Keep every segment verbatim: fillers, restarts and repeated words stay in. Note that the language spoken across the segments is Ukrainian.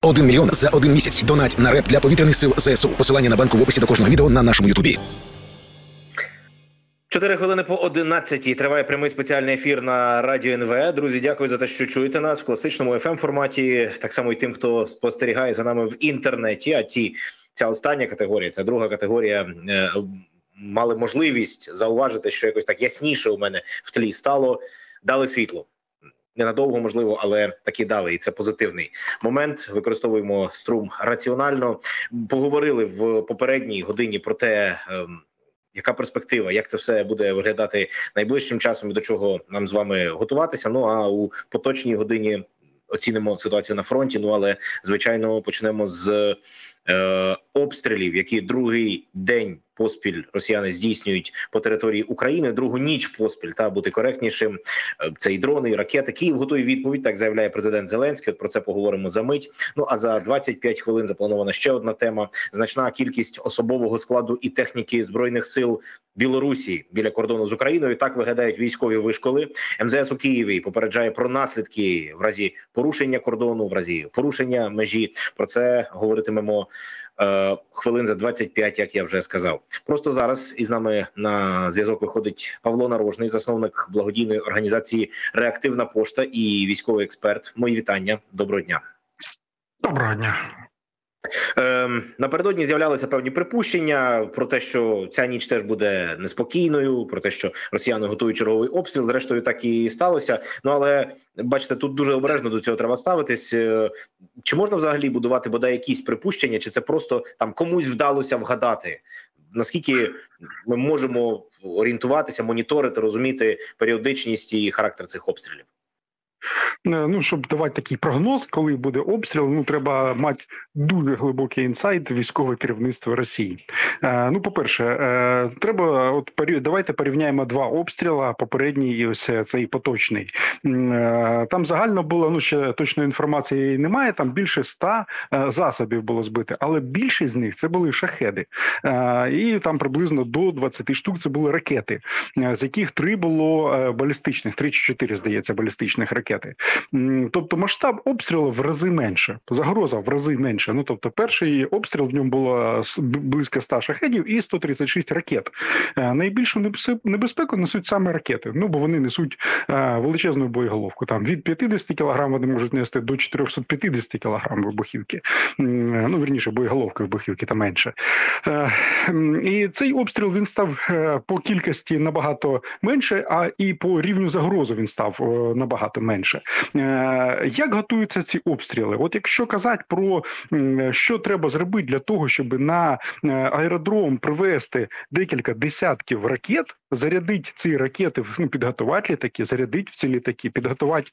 Один мільйон за один місяць. Донать на реп для повітряних сил ЗСУ. Посилання на банку в описі до кожного відео на нашому ютубі. Чотири хвилини по одинадцятій. Триває прямий спеціальний ефір на Радіо ен ве. Друзі, дякую за те, що чуєте нас в класичному еф ем-форматі. Так само і тим, хто спостерігає за нами в інтернеті. А ті, ця остання категорія, ця друга категорія, е, мали можливість зауважити, що якось так ясніше у мене в тлі стало. Дали світло. Ненадовго, можливо, але таки дали, і це позитивний момент. Використовуємо струм раціонально. Поговорили в попередній годині про те, яка перспектива, як це все буде виглядати найближчим часом і до чого нам з вами готуватися. Ну, а у поточній годині оцінимо ситуацію на фронті. Ну, але, звичайно, почнемо з е, обстрілів, які другий день поспіль росіяни здійснюють по території України, другу ніч поспіль, та бути коректнішим. Це і дрони, і ракети. Київ готує відповідь, так заявляє президент Зеленський. От про це поговоримо за мить. Ну, а за двадцять п'ять хвилин запланована ще одна тема. Значна кількість особового складу і техніки Збройних сил Білорусі біля кордону з Україною. Так виглядають військові вишколи. ем зе ес у Києві попереджає про наслідки в разі порушення кордону, в разі порушення межі. Про це говоритимемо е, хвилин за двадцять п'ять, як я вже сказав. Просто зараз із нами на зв'язок виходить Павло Нарожний, засновник благодійної організації «Реактивна пошта» і військовий експерт. Мої вітання. Доброго дня. Доброго дня. Е, напередодні з'являлися певні припущення про те, що ця ніч теж буде неспокійною, про те, що росіяни готують черговий обстріл. Зрештою, так і сталося. Ну, але, бачите, тут дуже обережно до цього треба ставитись. Е, чи можна взагалі будувати бодай якісь припущення, чи це просто там комусь вдалося вгадати? Наскільки ми можемо орієнтуватися, моніторити, розуміти періодичність і характер цих обстрілів? Ну, щоб давати такий прогноз, коли буде обстріл, ну, треба мати дуже глибокий інсайт військове керівництво Росії. Е, ну, по-перше, е, треба, от, давайте порівняємо два обстріла, попередній і ось цей поточний. Е, там загально було, ну, ще точної інформації немає, там більше ста е, засобів було збито, але більшість з них це були шахеди. Е, і там приблизно до двадцяти штук це були ракети, з яких три було е, балістичних, три чи чотири, здається, балістичних ракет. Тобто масштаб обстрілу в рази менше, загроза в рази менше. Ну, тобто перший обстріл, в ньому було близько ста шахедів і сто тридцять шість ракет. Найбільшу небезпеку несуть саме ракети, ну, бо вони несуть величезну боєголовку. Там від п'ятдесят кілограм вони можуть нести до чотириста п'ятдесят кілограм вибухівки. Ну, вірніше, боєголовки вибухівки та менше. І цей обстріл, він став по кількості набагато менше, а і по рівню загрози він став набагато менше. Як готуються ці обстріли? От якщо казати про що треба зробити для того, щоб на аеродром привезти декілька десятків ракет, зарядити ці ракети, ну, підготувати літаки, зарядити в ці літаки, підготувати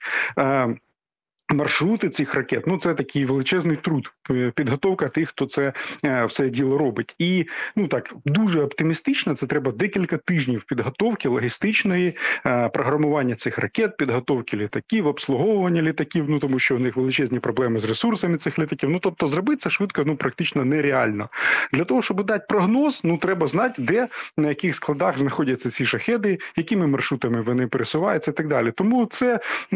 маршрути цих ракет, ну, це такий величезний труд, підготовка тих, хто це е, все діло робить. І, ну, так, дуже оптимістично, це треба декілька тижнів підготовки логістичної, е, програмування цих ракет, підготовки літаків, обслуговування літаків, ну, тому що в них величезні проблеми з ресурсами цих літаків. Ну, тобто, зробити це швидко, ну, практично нереально. Для того, щоб дати прогноз, ну, треба знати, де, на яких складах знаходяться ці шахеди, якими маршрутами вони пересуваються і так далі. Тому це, е,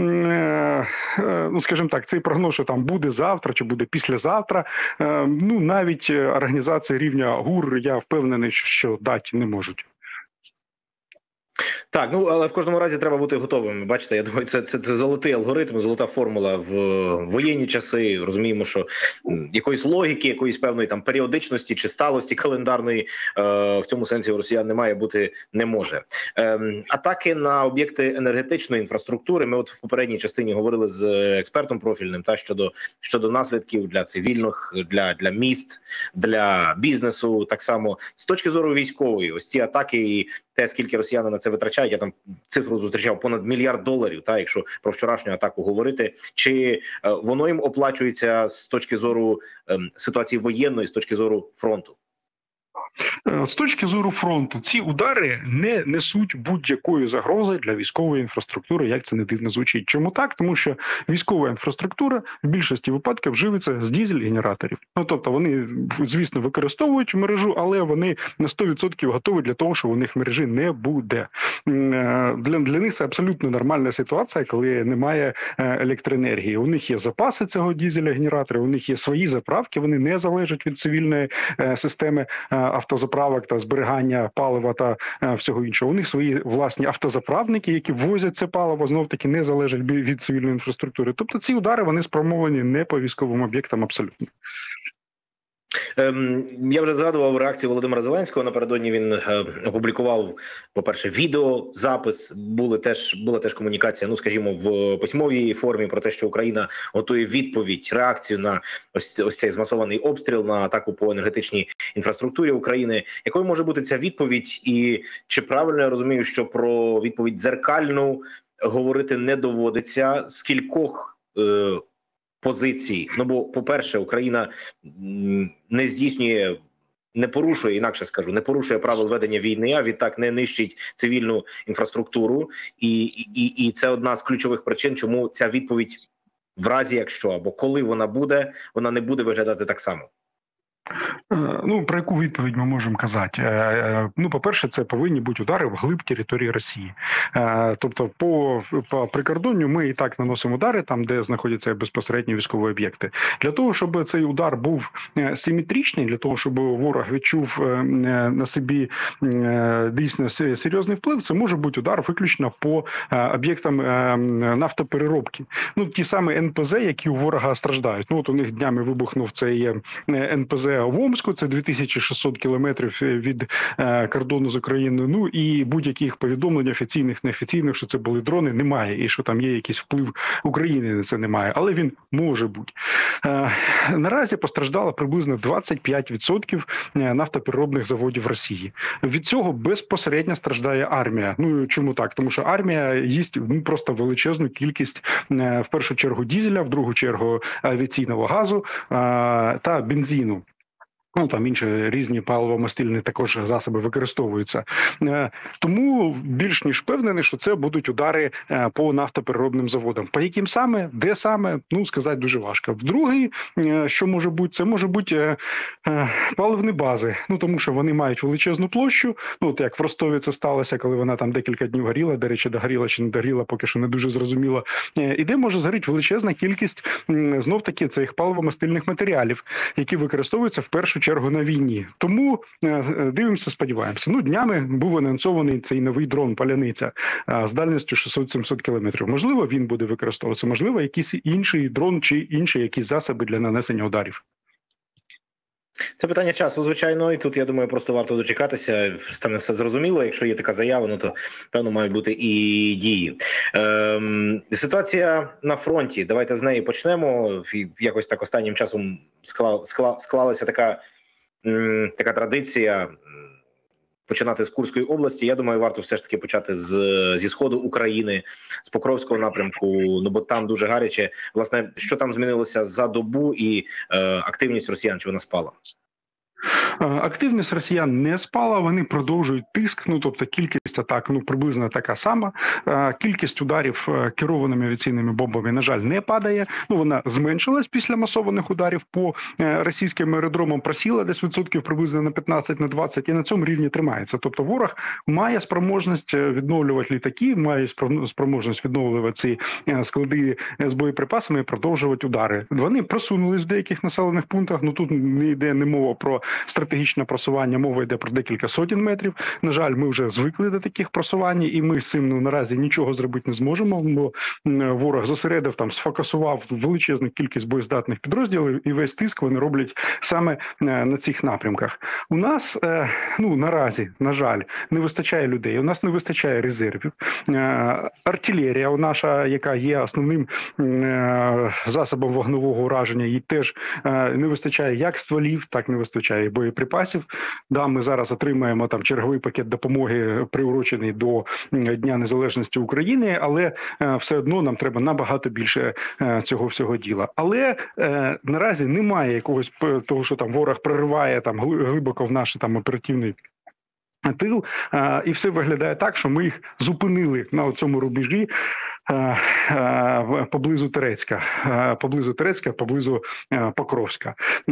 е, ну, скажімо так, цей прогноз, що там буде завтра чи буде післязавтра, ну, навіть організації рівня ГУР, я впевнений, що дати не можуть. Так, ну, але в кожному разі треба бути готовими. Бачите, я думаю, це, це, це золотий алгоритм, золота формула в воєнні часи. Розуміємо, що якоїсь логіки, якоїсь певної там періодичності чи сталості календарної е, в цьому сенсі у росіян немає, бути не може. Е, атаки на об'єкти енергетичної інфраструктури. Ми от в попередній частині говорили з експертом профільним та щодо, щодо наслідків для цивільних, для, для міст, для бізнесу. Так само з точки зору військової, ось ці атаки і те, скільки росіяни на це витрачають, я там цифру зустрічав, понад мільярд доларів, та, якщо про вчорашню атаку говорити, чи е, воно їм оплачується з точки зору е, ситуації воєнної, з точки зору фронту? З точки зору фронту, ці удари не несуть будь-якої загрози для військової інфраструктури, як це не дивно звучить. Чому так? Тому що військова інфраструктура в більшості випадків живиться з дизель-генераторів. Ну, тобто вони, звісно, використовують мережу, але вони на сто відсотків готові для того, що у них мережі не буде. Для, для них це абсолютно нормальна ситуація, коли немає електроенергії. У них є запаси цього дизеля-генератора, у них є свої заправки, вони не залежать від цивільної системи автозаправок та зберігання палива та всього іншого. У них свої власні автозаправники, які ввозять це паливо, знов-таки не залежать від цивільної інфраструктури. Тобто ці удари, вони спрямовані не по військовим об'єктам абсолютно. Я вже згадував реакцію Володимира Зеленського. Напередодні він опублікував, по-перше, відеозапис, були теж, була теж комунікація, ну, скажімо, в письмовій формі про те, що Україна готує відповідь, реакцію на ось, ось цей змасований обстріл, на атаку по енергетичній інфраструктурі України. Якою може бути ця відповідь? І чи правильно я розумію, що про відповідь дзеркальну говорити не доводиться? З кількох е позицій? Ну, бо, по-перше, Україна не здійснює, не порушує, інакше скажу, не порушує правил ведення війни, а відтак не нищить цивільну інфраструктуру. І, і, і це одна з ключових причин, чому ця відповідь, в разі якщо, або коли вона буде, вона не буде виглядати так само. Ну, про яку відповідь ми можемо казати? Ну, по-перше, це повинні бути удари вглиб території Росії. Тобто, по, по прикордонню ми і так наносимо удари там, де знаходяться безпосередні військові об'єкти. Для того, щоб цей удар був симетричний, для того, щоб ворог відчув на собі дійсно серйозний вплив, це може бути удар виключно по об'єктам нафтопереробки. Ну, ті самі ен пе зе, які у ворога страждають. Ну, от у них днями вибухнув цей ен пе зе в Омську, це дві тисячі шістсот кілометрів від е, кордону з Україною. Ну і будь-яких повідомлень офіційних, неофіційних, що це були дрони, немає. І що там є якийсь вплив України на це, немає. Але він може бути. Е, наразі постраждало приблизно двадцять п'ять відсотків нафтопереробних заводів Росії. Від цього безпосередньо страждає армія. Ну чому так? Тому що армія їсть ну, просто величезну кількість е, в першу чергу дізеля, в другу чергу авіаційного газу е, та бензину. Ну, там інші різні паливо-мастильні також засоби використовуються. Тому більш ніж впевнений, що це будуть удари по нафтопереробним заводам. По яким саме, де саме, ну, сказати дуже важко. Вдруге, що може бути, це може бути паливні бази. Ну, тому що вони мають величезну площу. Ну, от як в Ростові це сталося, коли вона там декілька днів горіла, до речі, догоріла чи не догоріла, поки що не дуже зрозуміло. І де може згоріти величезна кількість, знов-таки, цих паливо-мастильних матеріалів, які використовуються в першу чергу на війні. Тому дивимося, сподіваємося. Ну, днями був анонсований цей новий дрон «Паляниця» з дальністю шістсот-сімсот кілометрів. Можливо, він буде використовуватися, можливо, якийсь інший дрон чи інші якісь засоби для нанесення ударів. Це питання часу, звичайно, і тут, я думаю, просто варто дочекатися, стане все зрозуміло. Якщо є така заява, ну то, певно, мають бути і дії. Ем, ситуація на фронті, давайте з неї почнемо. Якось так останнім часом склала, склала, склалася така, м, така традиція починати з Курської області. Я думаю, варто все ж таки почати з, зі сходу України, з Покровського напрямку, ну бо там дуже гаряче. Власне, що там змінилося за добу і е, активність росіян, чи вона спала? Активність росіян не спала, вони продовжують тиск, ну тобто кількість атак ну приблизно така сама. Кількість ударів керованими авіаційними бомбами, на жаль, не падає. Ну вона зменшилась після масованих ударів по російським аеродромам, просіла десь відсотків приблизно на п'ятнадцять на двадцять і на цьому рівні тримається. Тобто ворог має спроможність відновлювати літаки, має спроможність відновлювати ці склади з боєприпасами і продовжувати удари. Вони просунулись в деяких населених пунктах, ну тут не йде не мова про стратегічне просування, мова йде про декілька сотень метрів. На жаль, ми вже звикли до таких просувань, і ми з цим ну, наразі нічого зробити не зможемо, бо ворог зосередив, там, сфокусував величезну кількість боєздатних підрозділів, і весь тиск вони роблять саме на цих напрямках. У нас, ну, наразі, на жаль, не вистачає людей, у нас не вистачає резервів. Артилерія наша, яка є основним засобом вогневого ураження, їй теж не вистачає як стволів, так не вистачає вистачає боєприпасів. Да, ми зараз отримаємо там черговий пакет допомоги, приурочений до Дня Незалежності України, але е, все одно нам треба набагато більше е, цього всього діла. Але е, наразі немає якогось того, що там ворог прориває там глибоко в наш там оперативний тил, і все виглядає так, що ми їх зупинили на цьому рубежі поблизу Терецька, поблизу Терецька, поблизу Покровська.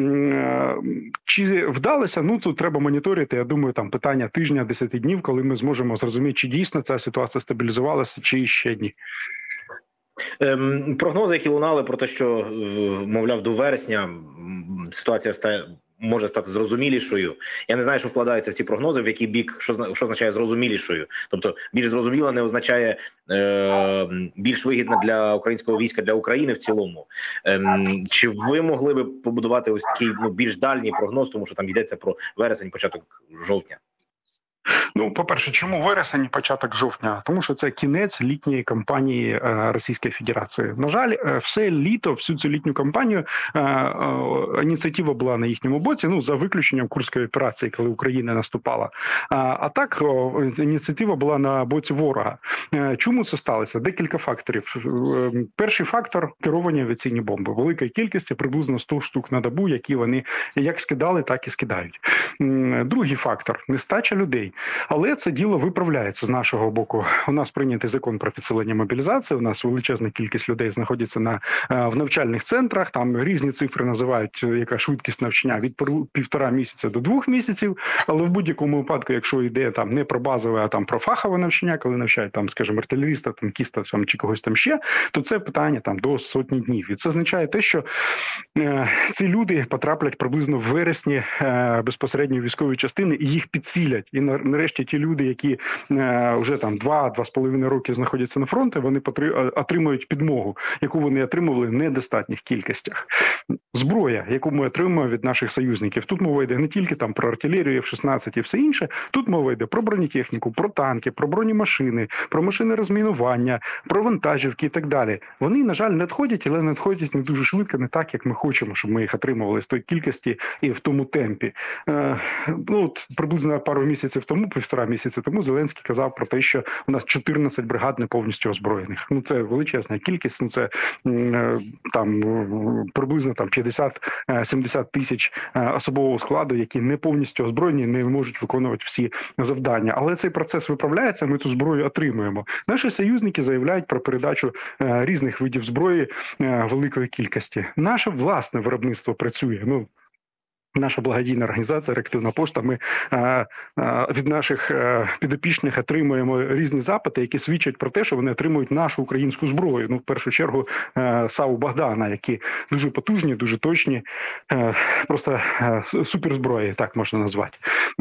Чи вдалося? Ну, тут треба моніторити, я думаю, там питання тижня, десяти днів, коли ми зможемо зрозуміти, чи дійсно ця ситуація стабілізувалася, чи ще ні. Ем, прогнози, які лунали про те, що, мовляв, до вересня ситуація стає може стати зрозумілішою. Я не знаю, що вкладається в ці прогнози, в який бік, що, що означає зрозумілішою. Тобто більш зрозуміла не означає е, більш вигідна для українського війська, для України в цілому. Е, чи ви могли би побудувати ось такий ну, більш дальній прогноз, тому що там йдеться про вересень, початок жовтня? Ну, по-перше, чому вересень, початок жовтня? Тому що це кінець літньої кампанії е, Російської Федерації. На жаль, е, все літо, всю цю літню кампанію е, е, ініціатива була на їхньому боці, ну, за виключенням Курської операції, коли Україна наступала. А, а так, о, ініціатива була на боці ворога. Е, чому це сталося? Декілька факторів. Е, перший фактор – керовані авіаційні бомби. Великої кількості, приблизно сто штук на добу, які вони як скидали, так і скидають. Е, другий фактор – нестача людей. Але це діло виправляється з нашого боку. У нас прийнятий закон про підсилення мобілізації, у нас величезна кількість людей знаходиться на, в навчальних центрах, там різні цифри називають, яка швидкість навчання від півтора місяця до двох місяців, але в будь-якому випадку, якщо йде там не про базове, а там про фахове навчання, коли навчають там, скажімо, артилеріста, танкіста там, чи когось там ще, то це питання там до сотні днів. І це означає те, що е, ці люди потраплять приблизно в вересні е, безпосередньо в військові частини і їх підсилять. І нарешті ті люди, які е, вже там два-два з половиною роки знаходяться на фронті, вони потри... отримують підмогу, яку вони отримували в недостатніх кількостях. Зброя, яку ми отримуємо від наших союзників. Тут мова йде не тільки там про артилерію, еф шістнадцять і все інше. Тут мова йде про бронетехніку, про танки, про бронемашини, про машини розмінування, про вантажівки і так далі. Вони, на жаль, надходять, але надходять не дуже швидко, не так, як ми хочемо, щоб ми їх отримували з тої кількості і в тому темпі. Е, ну, от, приблизно пару місяців тому, півтора місяця тому, Зеленський казав про те, що у нас чотирнадцять бригад не повністю озброєних. Ну, це величезна кількість, ну, це е, там приблизно там п'ятдесят-сімдесят тисяч особового складу, які не повністю озброєні, не можуть виконувати всі завдання. Але цей процес виправляється, ми ту зброю отримуємо. Наші союзники заявляють про передачу е, різних видів зброї е, великої кількості. Наше власне виробництво працює. Ну, наша благодійна організація «Реактивна пошта», ми а, а, від наших а, підопічних отримуємо різні запити, які свідчать про те, що вони отримують нашу українську зброю. Ну, в першу чергу, а, САУ «Богдана», які дуже потужні, дуже точні, а, просто а, суперзброї, так можна назвати.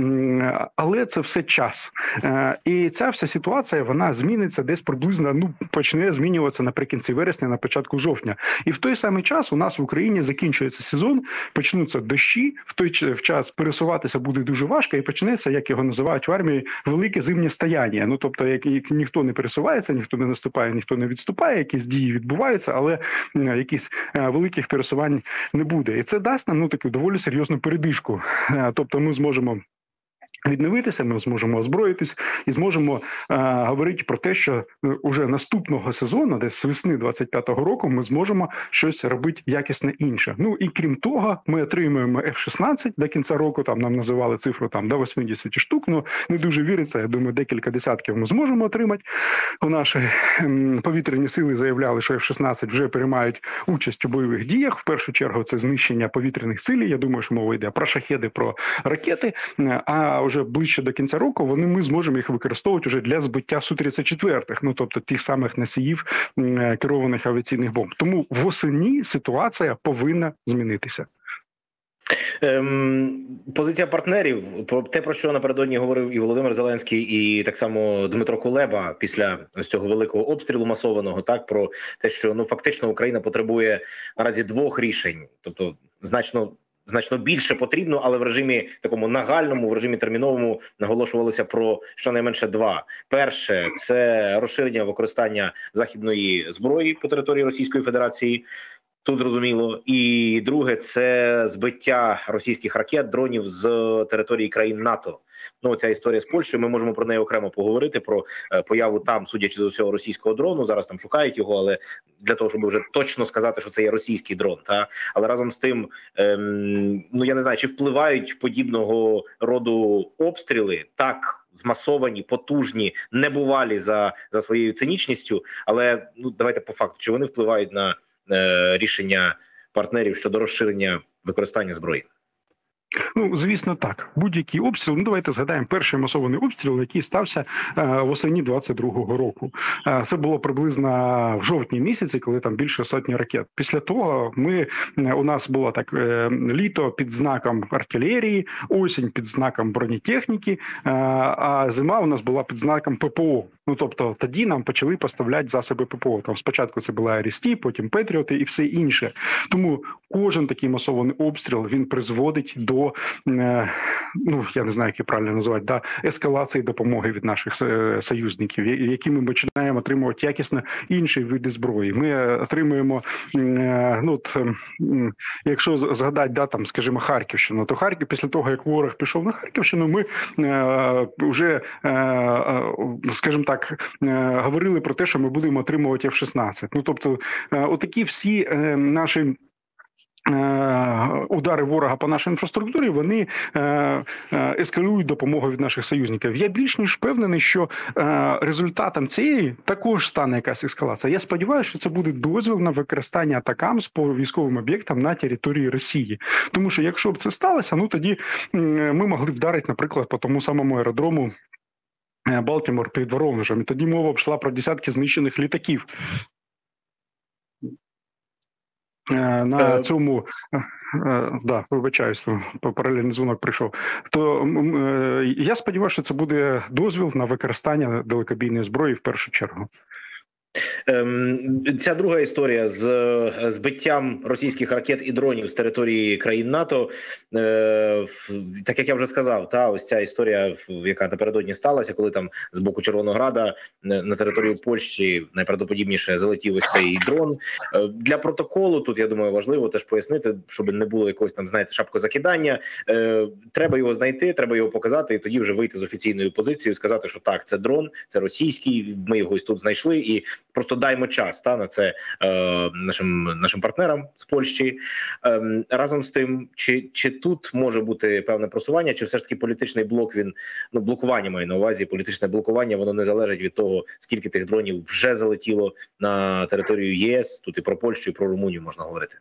А, але це все час. А, і ця вся ситуація, вона зміниться десь приблизно, ну, почне змінюватися наприкінці вересня, на початку жовтня. І в той самий час у нас в Україні закінчується сезон, почнуться дощі, в той час пересуватися буде дуже важко і почнеться, як його називають в армії, велике зимнє стояння. Ну, тобто, як, як ніхто не пересувається, ніхто не наступає, ніхто не відступає, якісь дії відбуваються, але е, якісь е, великих пересувань не буде. І це дасть нам, ну, таку доволі серйозну передишку. Е, тобто ми зможемо відновитися, ми зможемо озброїтись і зможемо е, говорити про те, що уже наступного сезону, десь з весни двадцять п'ятого року, ми зможемо щось робити якісне інше. Ну і крім того, ми отримуємо еф шістнадцять до кінця року, там нам називали цифру там до вісімдесят штук, ну не дуже віриться, я думаю, декілька десятків ми зможемо отримати. У наші ем, повітряні сили заявляли, що еф шістнадцять вже приймають участь у бойових діях. В першу чергу це знищення повітряних сил. Я думаю, що мова йде про шахеди, про ракети, а вже ближче до кінця року вони ми зможемо їх використовувати вже для збиття Су тридцять чотири, ну тобто тих самих носіїв керованих авіаційних бомб. Тому восени ситуація повинна змінитися. Ем, позиція партнерів, про те, про що напередодні говорив і Володимир Зеленський, і так само Дмитро Кулеба після ось цього великого обстрілу масованого, так, про те, що ну фактично Україна потребує наразі двох рішень, тобто значно Значно більше потрібно, але в режимі такому нагальному, в режимі терміновому наголошувалося про щонайменше два. Перше – це розширення використання західної зброї по території Російської Федерації. Тут зрозуміло. І друге, це збиття російських ракет, дронів з території країн НАТО. Ну, ця історія з Польщею, ми можемо про неї окремо поговорити, про е, появу там, судячи з усього, російського дрону. Зараз там шукають його, але для того, щоб вже точно сказати, що це є російський дрон. Та? Але разом з тим, ем, ну я не знаю, чи впливають подібного роду обстріли так змасовані, потужні, небувалі за, за своєю цинічністю, але ну давайте по факту, чи вони впливають на е, рішення партнерів щодо розширення використання зброї? Ну, звісно, так. Будь-який обстріл, ну давайте згадаємо перший масований обстріл, який стався е, восені двадцять другого року. Е, це було приблизно в жовтні місяці, коли там більше сотні ракет. Після того ми, е, у нас було так е, літо під знаком артилерії, осінь під знаком бронетехніки, е, а зима у нас була під знаком ППО. Ну, тобто тоді нам почали поставляти засоби ППО. Там спочатку це була Арісті, потім Петріоти і все інше. Тому кожен такий масований обстріл, він призводить до ну, я не знаю, як і правильно називати, да, ескалації допомоги від наших союзників, які ми починаємо отримувати якісно інші види зброї. Ми отримуємо, ну, от, якщо згадати, да, там, скажімо, Харківщину, то Харків, після того, як ворог пішов на Харківщину, ми е, вже, е, скажімо так, е, говорили про те, що ми будемо отримувати еф шістнадцять. Ну, тобто, е, отакі всі е, наші удари ворога по нашій інфраструктурі, вони ескалюють допомогу від наших союзників. Я більш ніж впевнений, що результатом цієї також стане якась ескалація. Я сподіваюся, що це буде дозвіл на використання атакамс по військовим об'єктам на території Росії. Тому що якщо б це сталося, ну тоді ми могли вдарити, наприклад, по тому самому аеродрому Балтімор під Воронежем. І тоді мова б йшла про десятки знищених літаків. На цьому, да, вибачаюсь, паралельний дзвонок прийшов. То я сподіваюся, що це буде дозвіл на використання далекобійної зброї в першу чергу. Ця друга історія з збиттям російських ракет і дронів з території країн НАТО, так як я вже сказав, та ось ця історія, яка напередодні сталася, коли там з боку Червонограда на територію Польщі найправдоподібніше залетів ось цей дрон. Для протоколу тут, я думаю, важливо теж пояснити, щоб не було якогось там, знаєте, шапкозакидання. Треба його знайти, треба його показати, і тоді вже вийти з офіційною позицією, сказати, що так, це дрон, це російський, ми його ось тут знайшли, і просто даймо час та на це е, нашим нашим партнерам з Польщі. Е, разом з тим, чи чи тут може бути певне просування, чи все ж таки політичний блок, він ну блокування має на увазі, політичне блокування, воно не залежить від того, скільки тих дронів вже залетіло на територію ЄС. Тут і про Польщу, і про Румунію можна говорити.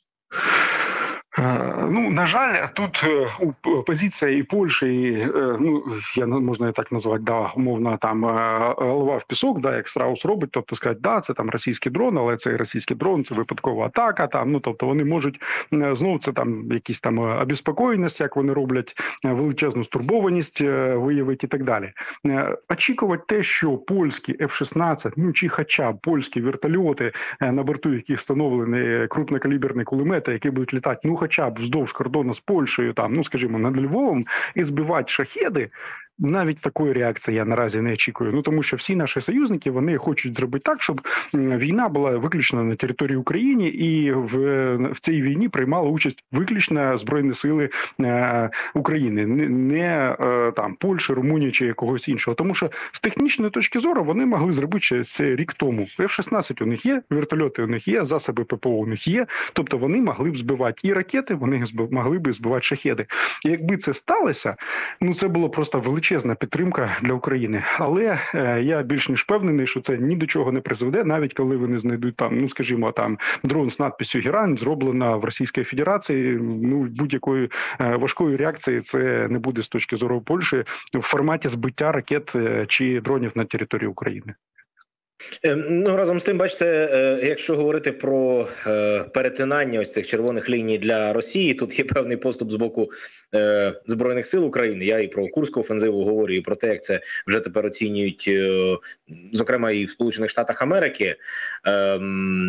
Ну, на жаль, тут позиція і Польщі, і, ну, я можна і так назвати, да, умовно, там голова в пісок, да, як Страус робить, тобто сказати, да, це там російський дрон, але цей російський дрон, це випадкова атака, там, ну, тобто вони можуть, знову це там якісь там обеспокоєність, як вони роблять, величезну стурбованість виявити і так далі. Очікувати те, що польські еф шістнадцять, ну, чи хоча б польські вертольоти, на борту яких встановлені крупнокаліберні кулемети, які будуть літати, ну, хоча б вздовж кордону з Польщею, там, ну, скажімо, над Львовом, і збивати шахеди, навіть такої реакції я наразі не очікую. Ну, тому що всі наші союзники, вони хочуть зробити так, щоб війна була виключно на території України, і в, в цій війні приймали участь виключно Збройні сили е, України, не, не е, там Польщі, Румунії чи якогось іншого. Тому що з технічної точки зору вони могли зробити це рік тому. еф шістнадцять у них є, вертольоти у них є, засоби ППО у них є, тобто вони могли б збивати і ракети, вони могли б збивати шахеди. І якби це сталося, ну, це було просто величезне величезна підтримка для України. Але е, я більш ніж впевнений, що це ні до чого не призведе, навіть коли вони знайдуть там, ну, скажімо, там дрон з надписю «Герань», зроблена в Російській Федерації, ну, будь-якої е, важкої реакції це не буде з точки зору Польщі в форматі збиття ракет е, чи дронів на території України. Ну, разом з тим, бачите, якщо говорити про перетинання ось цих червоних ліній для Росії, тут є певний поступ з боку Збройних сил України. Я і про Курську офензиву говорю, і про те, як це вже тепер оцінюють, зокрема, і в Сполучених Штатах Америки.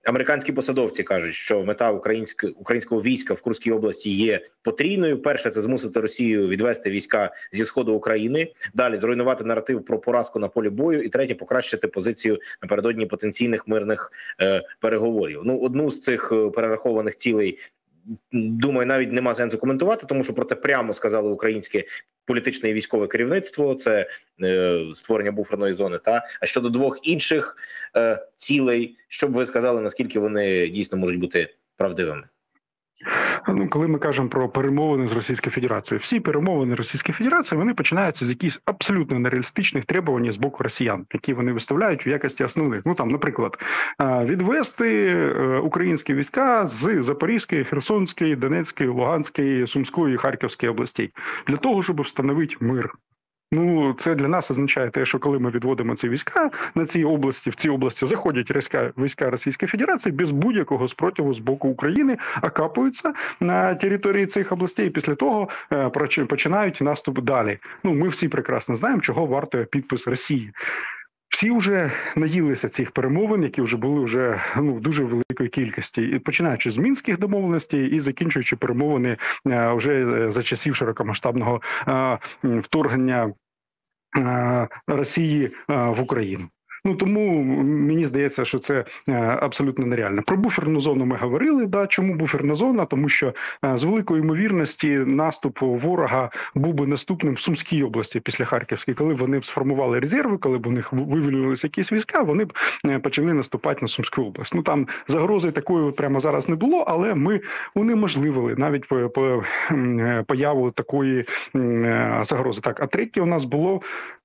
Американські посадовці кажуть, що мета українського українського війська в Курській області є потрійною. Перше – це змусити Росію відвести війська зі сходу України. Далі – зруйнувати наратив про поразку на полі бою. І третє – покращити позицію напередодні потенційних мирних е, переговорів. Ну, одну з цих перерахованих цілей, думаю, навіть нема сенсу коментувати, тому що про це прямо сказали українське політичне і військове керівництво. Це е, створення буферної зони. Та а щодо двох інших е, цілей, що б ви сказали, наскільки вони дійсно можуть бути правдивими? Ну, коли ми кажемо про перемовини з Російською Федерацією, всі перемовини Російської Федерації, вони починаються з якихось абсолютно нереалістичних требувань з боку росіян, які вони виставляють у якості основних. Ну, там, наприклад, відвести українські війська з Запорізької, Херсонської, Донецької, Луганської, Сумської, Харківської областей для того, щоб встановити мир. Ну, це для нас означає те, що коли ми відводимо ці війська на ці області, в ці області заходять війська, війська Російської Федерації без будь-якого спротиву з боку України, окапуються на території цих областей і після того е, починають наступ далі. Ну, ми всі прекрасно знаємо, чого вартує підпис Росії. Всі вже наїлися цих перемовин, які вже були вже ну дуже великої кількості, і починаючи з мінських домовленостей і закінчуючи перемовини а, вже за часів широкомасштабного а, вторгнення а, Росії а, в Україну. Ну, тому мені здається, що це абсолютно нереально. Про буферну зону ми говорили. Да, чому буферна зона? Тому що з великої ймовірності наступ ворога був би наступним в Сумській області після Харківської. Коли вони б сформували резерви, коли б у них вивільнилися якісь війська, вони б почали наступати на Сумську область. Ну, там загрози такої прямо зараз не було, але ми унеможливили навіть по, по появу такої загрози. Так, а третє у нас було...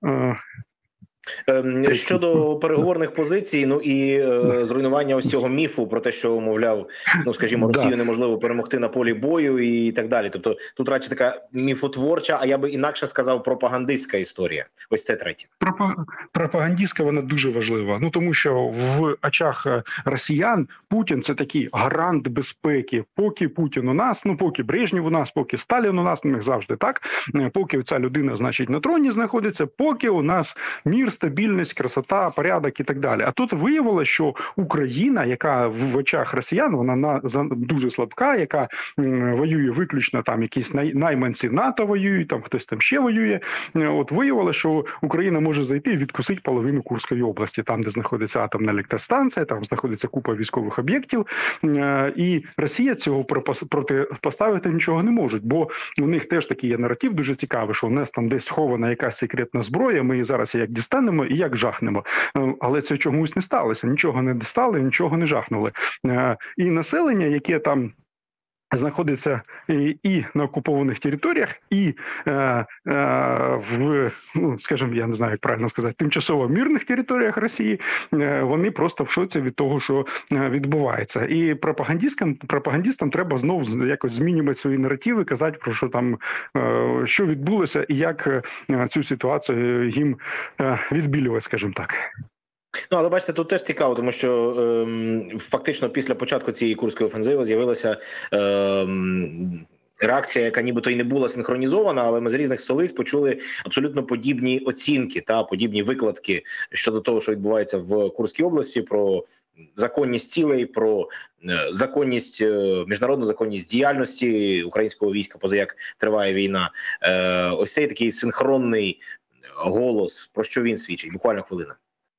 Щодо переговорних позицій, ну і е, зруйнування ось цього міфу про те, що, мовляв, ну скажімо, Росію неможливо перемогти на полі бою і так далі. Тобто тут радше така міфотворча, а я би інакше сказав, пропагандистська історія. Ось це третє. Пропагандистська вона дуже важлива. Ну тому що в очах росіян Путін – це такий гарант безпеки. Поки Путін у нас, ну поки Брежнєв у нас, поки Сталін у нас, ну як завжди так, поки ця людина, значить, на троні знаходиться, поки у нас мір, стабільність, красота, порядок і так далі. А тут виявилося, що Україна, яка в очах росіян, вона на, за, дуже слабка, яка м, воює виключно там якісь най, найманці НАТО воюють, там хтось там ще воює. От виявилося, що Україна може зайти і відкусити половину Курської області, там, де знаходиться атомна електростанція, там знаходиться купа військових об'єктів. Е, і Росія цього протипоставити нічого не може, бо у них теж такий є наратив дуже цікавий, що у нас там десь схована якась секретна зброя, ми її зараз як дістанемо, і як жахнемо. Але це чомусь не сталося. Нічого не дістали, нічого не жахнули. І населення, яке там знаходиться і, і на окупованих територіях, і е, е, в, ну, скажімо, я не знаю, як правильно сказати, тимчасово мирних територіях Росії, е, вони просто в шоці від того, що е, відбувається. І пропагандистам, пропагандистам треба знову якось змінювати свої наративи, казати про що там, е, що відбулося і як е, цю ситуацію їм е, відбілювати, скажімо так. Ну, але бачите, тут теж цікаво, тому що ем, фактично після початку цієї Курської офензиви з'явилася ем, реакція, яка нібито й не була синхронізована, але ми з різних столиць почули абсолютно подібні оцінки та подібні викладки щодо того, що відбувається в Курській області, про законність цілей, про е, законність, е, міжнародну законність діяльності українського війська, поза як триває війна. Е, ось цей такий синхронний голос, про що він свідчить? Буквально хвилина.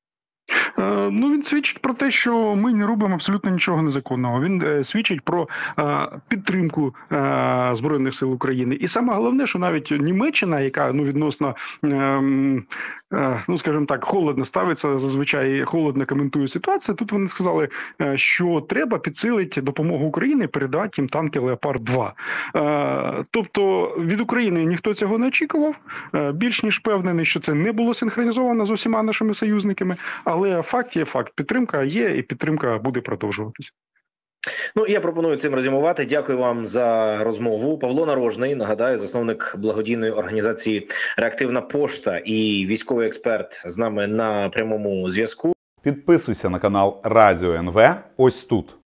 Ну, він свідчить про те, що ми не робимо абсолютно нічого незаконного. Він е, свідчить про е, підтримку е, Збройних сил України. І саме головне, що навіть Німеччина, яка ну відносно, е, е, ну скажімо так, холодно ставиться, зазвичай холодно коментує ситуацію, тут вони сказали, е, що треба підсилити допомогу Україні, передати їм танки Леопард два. Е, тобто від України ніхто цього не очікував. Е, більш ніж впевнений, що це не було синхронізовано з усіма нашими союзниками. Але факт є факт. Підтримка є і підтримка буде продовжуватися. Ну, я пропоную цим резюмувати. Дякую вам за розмову. Павло Нарожний, нагадаю, засновник благодійної організації «Реактивна пошта» і військовий експерт з нами на прямому зв'язку. Підписуйся на канал Радіо ен ве ось тут.